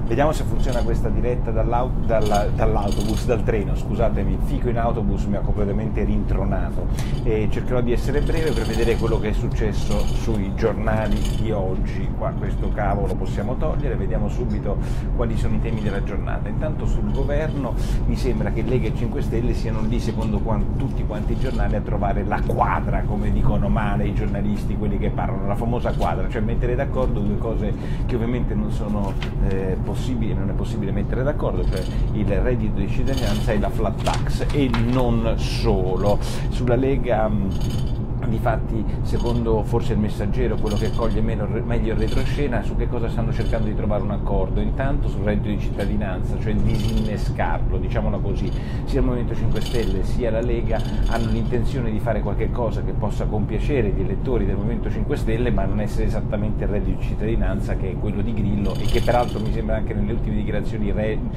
Vediamo se funziona questa diretta dall'autobus, dal treno, scusatemi, fico in autobus mi ha completamente rintronato e cercherò di essere breve per vedere quello che è successo sui giornali di oggi. Qua questo cavo lo possiamo togliere, vediamo subito quali sono i temi della giornata. Intanto sul governo mi sembra che Lega e 5 Stelle siano lì secondo tutti quanti i giornali a trovare la quadra, come dicono male i giornalisti, quelli che parlano, la famosa quadra, cioè mettere d'accordo due cose che ovviamente non sono non è possibile mettere d'accordo, cioè il reddito di cittadinanza e la flat tax, e non solo. Sulla Lega difatti, secondo forse il Messaggero, quello che coglie meglio il retroscena, su che cosa stanno cercando di trovare un accordo. Intanto sul reddito di cittadinanza, cioè disinnescarlo, diciamola così, sia il Movimento 5 Stelle sia la Lega hanno l'intenzione di fare qualche cosa che possa compiacere gli elettori del Movimento 5 Stelle, ma non essere esattamente il reddito di cittadinanza che è quello di Grillo e che peraltro mi sembra anche nelle ultime dichiarazioni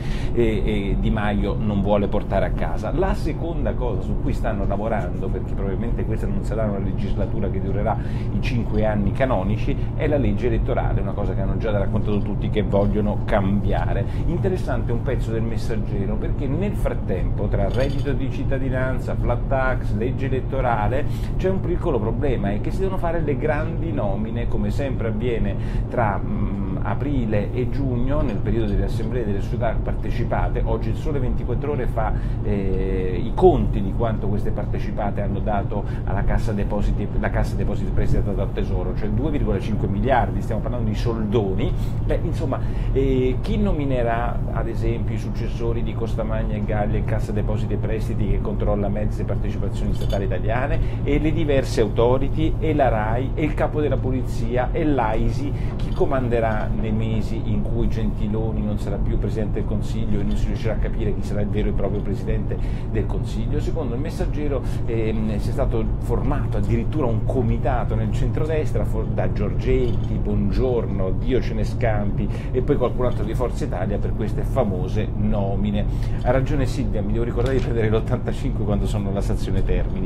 Di Maio non vuole portare a casa. La seconda cosa su cui stanno lavorando, perché probabilmente questa non sarà una legislatura che durerà i 5 anni canonici, è la legge elettorale, una cosa che hanno già raccontato tutti che vogliono cambiare. Interessante un pezzo del Messaggero, perché nel frattempo tra reddito di cittadinanza, flat tax, legge elettorale c'è un piccolo problema, è che si devono fare le grandi nomine, come sempre avviene tra aprile e giugno, nel periodo delle assemblee delle società partecipate. Oggi il Sole 24 Ore fa i conti di quanto queste partecipate hanno dato alla Cassa Depositi prestata dal Tesoro, cioè 2,5 miliardi, stiamo parlando di soldoni. Insomma, chi nominerà ad esempio i successori di Costamagna e Gallia e Cassa Depositi e Prestiti, che controlla mezze partecipazioni statali italiane, e le diverse authority, e la RAI, e il capo della polizia, e l'AISI? Chi comanderà nei mesi in cui Gentiloni non sarà più Presidente del Consiglio e non si riuscirà a capire chi sarà il vero e proprio Presidente del Consiglio? Secondo il Messaggero sia stato formato addirittura un comitato nel centrodestra da Giorgetti, Bongiorno, Diocene Scampi e poi qualcun altro di Forza Italia per queste famose nomine. Ha ragione Silvia, mi devo ricordare di prendere l'85 quando sono alla stazione Termini.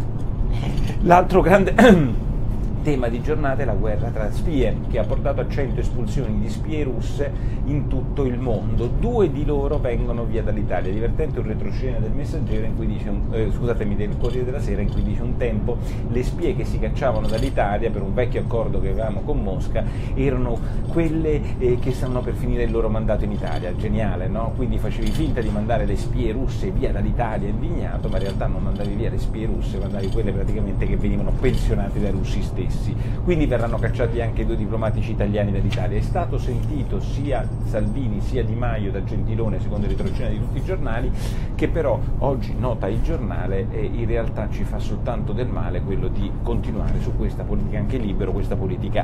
L'altro grande tema di giornata è la guerra tra spie, che ha portato a 100 espulsioni di spie russe in tutto il mondo. 2 di loro vengono via dall'Italia. Divertente un retroscena del Messaggero in cui dice, del Corriere della Sera, in cui dice: un tempo le spie che si cacciavano dall'Italia per un vecchio accordo che avevamo con Mosca erano quelle che stanno per finire il loro mandato in Italia. Geniale, no? Quindi facevi finta di mandare le spie russe via dall'Italia indignato, ma in realtà non mandavi via le spie russe, mandavi quelle praticamente che venivano pensionate dai russi stessi. Quindi verranno cacciati anche 2 diplomatici italiani dall'Italia. È stato sentito sia Salvini sia Di Maio da Gentilone, secondo il retroscena di tutti i giornali, che però oggi, nota il giornale, in realtà ci fa soltanto del male quello di continuare su questa politica anche libero, questa politica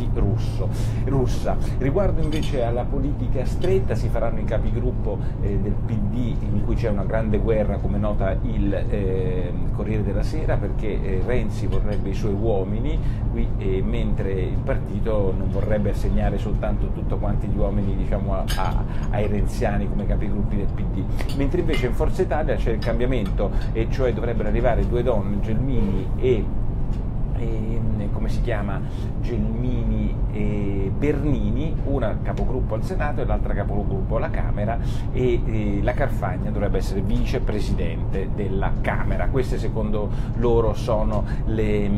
anti-russa. Riguardo invece alla politica stretta, si faranno i capigruppo del PD, in cui c'è una grande guerra, come nota il Corriere della Sera, perché Renzi vorrebbe i suoi uomini qui, mentre il partito non vorrebbe assegnare soltanto tutto quanti gli uomini, diciamo, ai renziani come capigruppi del PD, mentre invece in Forza Italia c'è il cambiamento, e cioè dovrebbero arrivare 2 donne, Gelmini e come si chiama? Gelmini e Bernini, una capogruppo al Senato e l'altra capogruppo alla Camera, e la Carfagna dovrebbe essere vicepresidente della Camera. Queste secondo loro sono le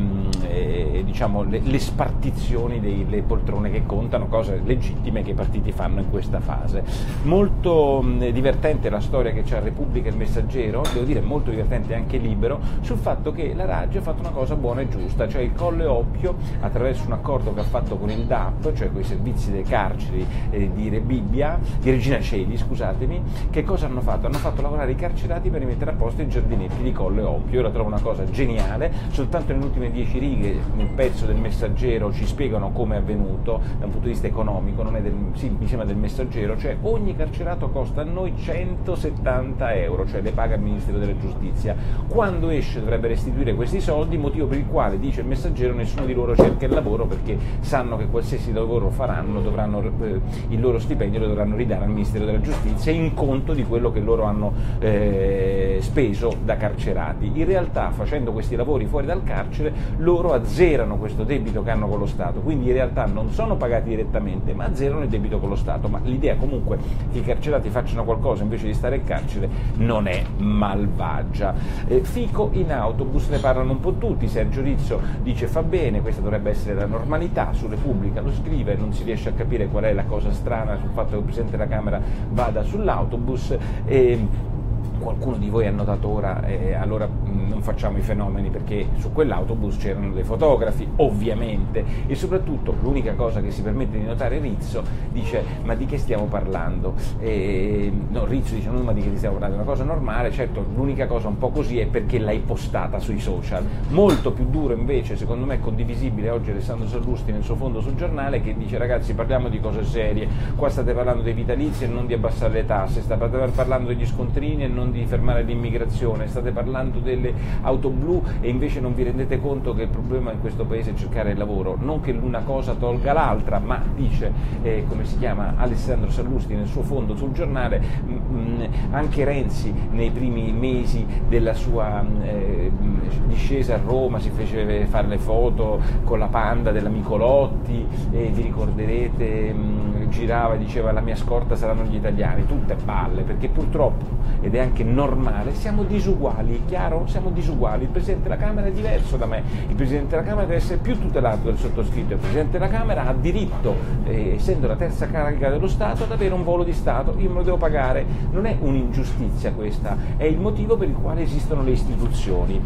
spartizioni delle poltrone che contano, cose legittime che i partiti fanno in questa fase. Molto divertente la storia che c'è a Repubblica e il Messaggero, devo dire molto divertente anche Libero, sul fatto che la Raggi ha fatto una cosa buona e giusta, cioè il Colle Oppio, attraverso un accordo che ha fatto con il DAP, cioè con i servizi delle carceri di Regina Coeli, scusatemi, che cosa hanno fatto? Hanno fatto lavorare i carcerati per rimettere a posto i giardinetti di Colle Oppio. Io la trovo una cosa geniale. Soltanto nelle ultime 10 righe nel pezzo del Messaggero ci spiegano come è avvenuto da un punto di vista economico, non è mi sembra del Messaggero, cioè ogni carcerato costa a noi 170 euro, cioè le paga il Ministero della Giustizia. Quando esce dovrebbe restituire questi soldi, motivo per il quale dice dice il Messaggero, nessuno di loro cerca il lavoro perché sanno che qualsiasi lavoro faranno il loro stipendio lo dovranno ridare al Ministero della Giustizia in conto di quello che loro hanno speso da carcerati. In realtà, facendo questi lavori fuori dal carcere, loro azzerano questo debito che hanno con lo Stato, quindi in realtà non sono pagati direttamente ma azzerano il debito con lo Stato. Ma l'idea comunque che i carcerati facciano qualcosa invece di stare in carcere non è malvagia. Fico in autobus, ne parlano un po' tutti. Sergio Rizzo dice fa bene, questa dovrebbe essere la normalità. Su Repubblica lo scrive, non si riesce a capire qual è la cosa strana sul fatto che il Presidente della Camera vada sull'autobus. Qualcuno di voi ha notato ora, allora non facciamo i fenomeni, perché su quell'autobus c'erano dei fotografi, ovviamente, e soprattutto l'unica cosa che si permette di notare Rizzo dice ma di che stiamo parlando? No, Rizzo dice no, ma di che stiamo parlando? È una cosa normale, certo, l'unica cosa un po' così è perché l'hai postata sui social. Molto più duro invece, secondo me condivisibile oggi Alessandro Sallusti nel suo fondo sul Giornale, che dice ragazzi parliamo di cose serie, qua state parlando dei vitalizi e non di abbassare le tasse, state parlando degli scontrini e non di fermare l'immigrazione, state parlando delle auto blu e invece non vi rendete conto che il problema in questo paese è cercare il lavoro. Non che l'una cosa tolga l'altra, ma dice, come si chiama, Alessandro Sallusti nel suo fondo sul Giornale, anche Renzi nei primi mesi della sua discesa a Roma si fece fare le foto con la Panda dell'amico Lotti, vi ricorderete, girava e diceva la mia scorta saranno gli italiani, tutte balle, perché purtroppo, ed è anche normale, siamo disuguali, chiaro? Siamo disuguali. Il Presidente della Camera è diverso da me, il Presidente della Camera deve essere più tutelato del sottoscritto, il Presidente della Camera ha diritto, essendo la terza carica dello Stato, ad avere un volo di Stato, io me lo devo pagare. Non è un'ingiustizia questa, è il motivo per il quale esistono le istituzioni.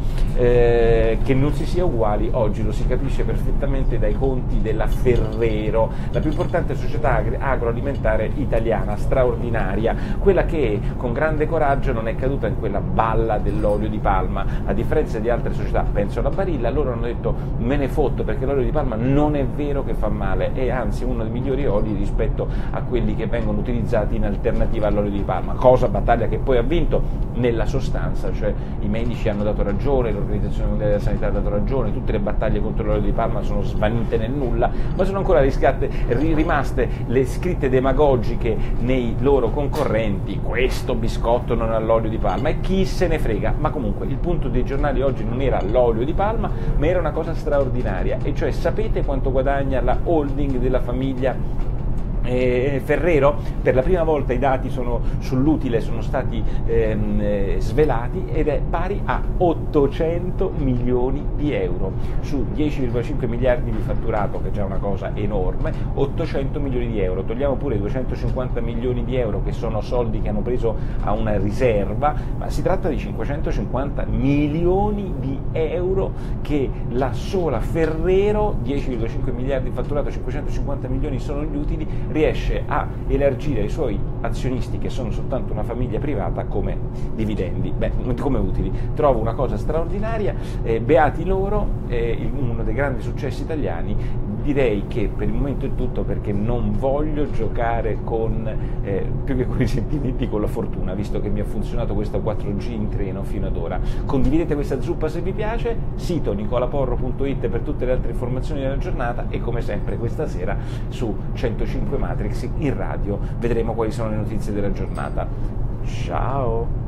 Che non si sia uguali oggi lo si capisce perfettamente dai conti della Ferrero, la più importante società agroalimentare italiana, straordinaria, quella che con grande coraggio non è caduta in quella balla dell'olio di palma. A differenza di altre società, penso alla Barilla, loro hanno detto me ne fotto perché l'olio di palma non è vero che fa male, è anzi uno dei migliori oli rispetto a quelli che vengono utilizzati in alternativa all'olio di palma, battaglia che poi ha vinto nella sostanza, cioè i medici hanno dato ragione, l'Organizzazione Mondiale della Sanità ha dato ragione, tutte le battaglie contro l'olio di palma sono svanite nel nulla, ma sono ancora rimaste le scritte demagogiche nei loro concorrenti: questo biscotto non ha l'olio di palma, e chi se ne frega. Ma comunque il punto dei giornali oggi non era l'olio di palma, ma era una cosa straordinaria, e cioè sapete quanto guadagna la holding della famiglia Ferrero? Per la prima volta i dati sull'utile sono stati svelati ed è pari a 800 milioni di euro su 10,5 miliardi di fatturato, che è già una cosa enorme. 800 milioni di euro, togliamo pure i 250 milioni di euro che sono soldi che hanno preso a una riserva, ma si tratta di 550 milioni di euro che la sola Ferrero, 10,5 miliardi di fatturato, 550 milioni sono gli utili, riesce a elargire ai suoi azionisti, che sono soltanto una famiglia privata, come dividendi, come utili. Trovo una cosa straordinaria, beati loro, uno dei grandi successi italiani. Direi che per il momento è tutto, perché non voglio giocare più che con i sentimenti, con la fortuna, visto che mi ha funzionato questa 4G in treno fino ad ora. Condividete questa zuppa se vi piace, sito nicolaporro.it per tutte le altre informazioni della giornata, e come sempre questa sera su 105 Matrix in radio vedremo quali sono le notizie della giornata. Ciao!